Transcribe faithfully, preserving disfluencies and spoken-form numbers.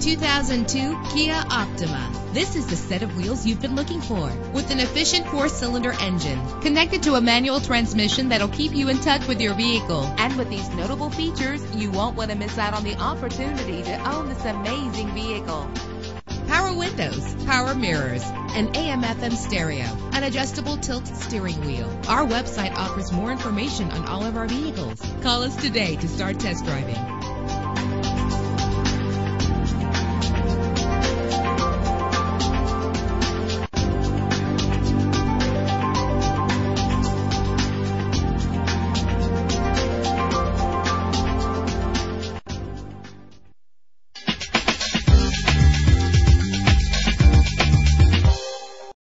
two thousand two Kia Optima. This is the set of wheels you've been looking for, with an efficient four-cylinder engine connected to a manual transmission that'll keep you in touch with your vehicle. And with these notable features, you won't want to miss out on the opportunity to own this amazing vehicle. Power windows, power mirrors, an A M F M stereo, an adjustable tilt steering wheel. Our website offers more information on all of our vehicles. Call us today to start test driving.